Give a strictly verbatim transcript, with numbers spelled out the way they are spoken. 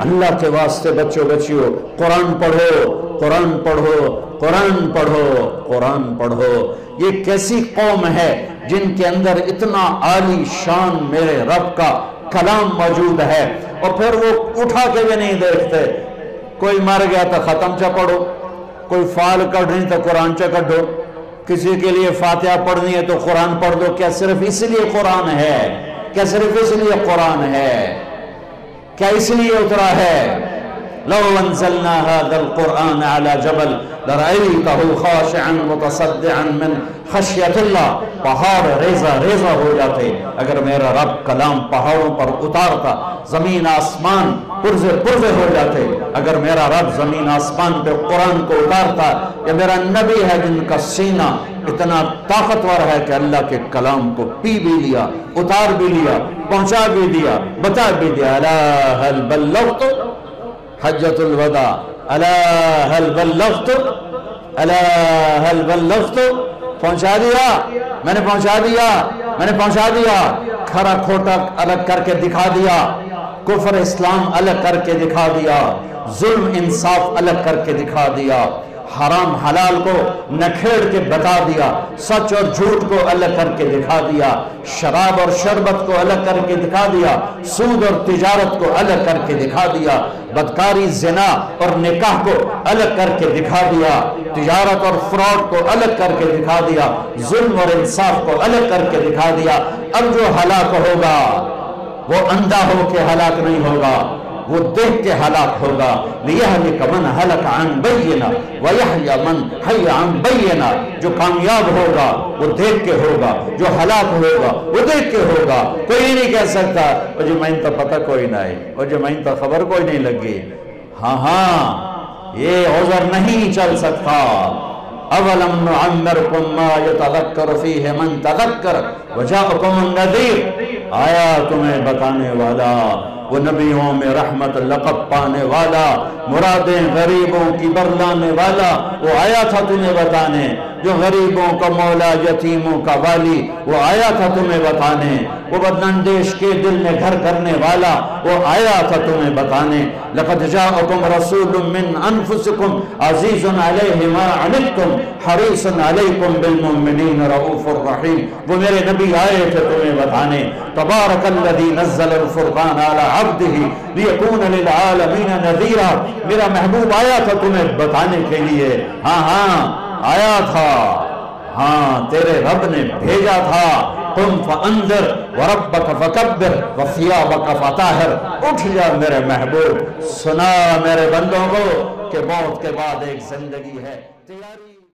اللہ کے واسطے بچوں بچیوں قرآن پڑھو، قرآن پڑھو، قرآن پڑھو، قرآن پڑھو۔ یہ کیسی قوم ہے جن کے اندر اتنا عالی شان میرے رب کا کلام موجود ہے، اور پھر وہ اٹھا کے بھی نہیں دیکھتے۔ کوئی مر گیا تو ختم چا پڑھو، کوئی فال کڑھنی تو قرآن چا کڑھو، کسی کے لیے فاتحہ پڑھنی ہے تو قرآن پڑھ دو۔ کیا صرف اس لیے قرآن ہے؟ کیا صرف اس لیے قرآن ہے؟ کیا اس لیے اترا ہے؟ لو انزلنا هذا القرآن على جبل لرأيته خاشعا متصدعا من خشیت اللہ، پہاڑ ریزہ ریزہ ہو جاتے اگر میرا رب کلام پہاڑوں پر اتارتا، زمین آسمان پرزے پرزے ہو جاتے اگر میرا رب زمین آسمان پہ قرآن کو اتارتا۔ یہ میرا نبی ہے جن کا سینہ اتنا طاقتور ہے کہ اللہ کے کلام کو پی بھی لیا، اتار بھی لیا، پہنچا بھی دیا، بتا بھی دیا۔ الا هل بلغت حجۃ الوداع، الا هل بلغت، الا هل بلغت، پہنچا دیا، میں نے پہنچا دیا، میں نے پہنچا دیا۔ کھرا کھوٹا الگ کر کے دکھا دیا، کفر اسلام الگ کر کے دکھا دیا، ظلم انصاف الگ کر کے دکھا دیا، حرام حلال کو نکھیڑ کے بتا دیا، سچ اور جھوٹ کو الگ کر کے دکھا دیا، شراب اور شربت کو الگ کر کے دکھا دیا، سود اور تجارت کو الگ کر کے دکھا دیا، بدکاری زنا اور نکاح کو الگ کر کے دکھا دیا، تجارت اور فراڈ کو الگ کر کے دکھا دیا، ظلم اور انصاف کو الگ کر کے دکھا دیا۔ اب جو ہلاک ہوگا وہ اندھا ہو کے ہلاک نہیں ہوگا، وہ دیکھ کے ہلاک ہوگا۔ لِيَهْلِكَ مَنْ هَلَكَ عَنْ بَيِّنَةٍ وَيَحْيَى مَنْ حَيَّ عَنْ بَيِّنَةٍ۔ جو کامیاب ہوگا وہ دیکھ کے ہوگا، جو ہلاک ہوگا وہ دیکھ کے ہوگا۔ کوئی نہیں کہہ سکتا اور جو میں تو پتہ کوئی نہ ہے، اور جو میں تو خبر کوئی نہیں لگی۔ ہاں ہاں یہ عذر نہیں چل سکتا۔ اولم نعمرکم ما یتذکر فیہ من تذکر وجاءکم النذیر، آیا تمہیں بتانے والا، وہ نبیوں میں رحمت لقب پانے والا، مرادیں غریبوں کی برلانے والا، وہ آیا تھا تمہیں بتانے۔ جو غریبوں کا مولا، یتیموں کا والی، وہ آیا تھا تمہیں بتانے۔ وہ بداندیش کے دل میں گھر کرنے والا، وہ آیا تھا تمہیں بتانے۔ لقد جاءکم رسول من انفسکم عزیز علیہ ما عنتم حریص علیکم بالمؤمنین رؤوف الرحیم۔ وہ میرے نبی آئے تھے تمہیں بتانے۔ تبارک الذی نزل الفرقان علی عبدہ لیکون للعالمین نذیرا۔ میرا محبوب آیا تھا تمہیں بتانے کے لیے۔ ہاں ہاں آیا تھا، ہاں تیرے رب نے بھیجا تھا۔ قم فانذر وربک فکبر وثیابک فطہر۔ اٹھ جا میرے محبوب، سنا میرے بندوں کو کہ موت کے بعد ایک زندگی ہے۔